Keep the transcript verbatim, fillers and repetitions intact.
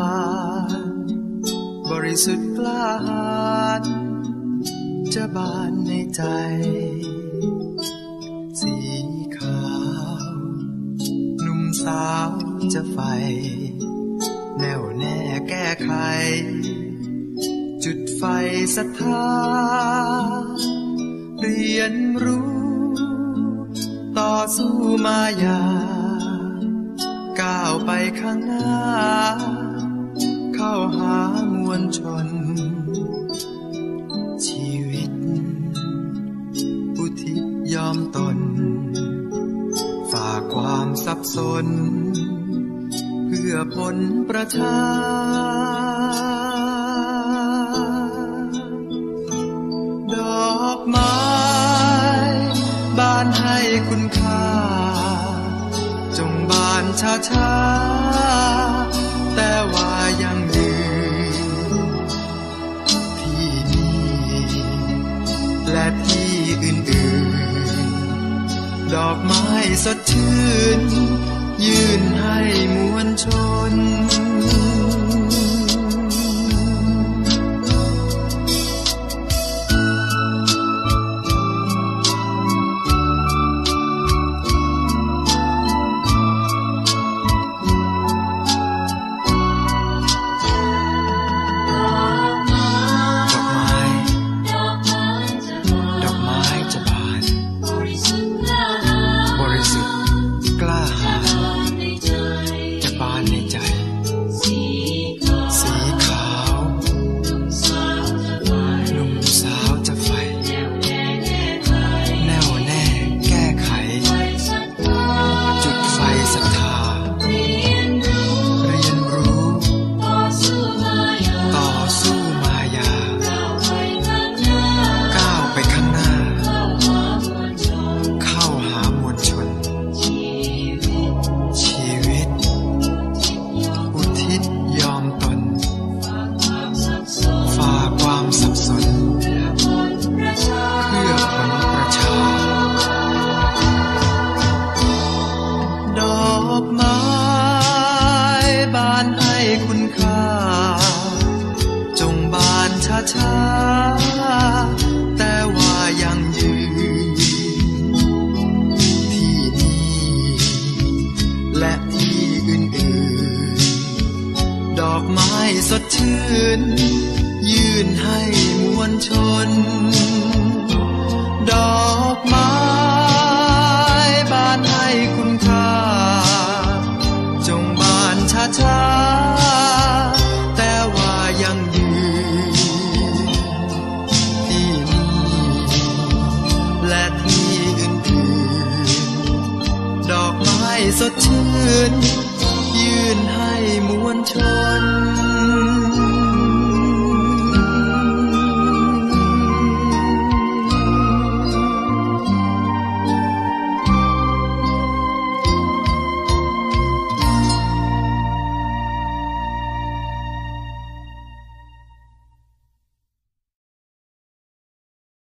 านบริสุทธิ์กล้าหาญจะบานในใจสีขาวหนุ่มสาวจะใฝ่แน่วแน่แก้ไขจุดไฟศรัทธาเรียนรู้ต่อสู้มายาก้าวไปข้างหน้าเข้าหามวลชนชีวิตอุทิศยอมตนฝากความสับสนเพื่อผลประชาดอกไม้บานให้คุณค่าจงบานช้าช้าแต่ว่ายังยืนที่นี่และที่อื่นๆดอกไม้สดชื่นยื่นให้มวลชนช้าแต่ว่ายังยืนที่นี่และที่อื่นๆดอกไม้สดชื่นยื่นให้มวลชนดอก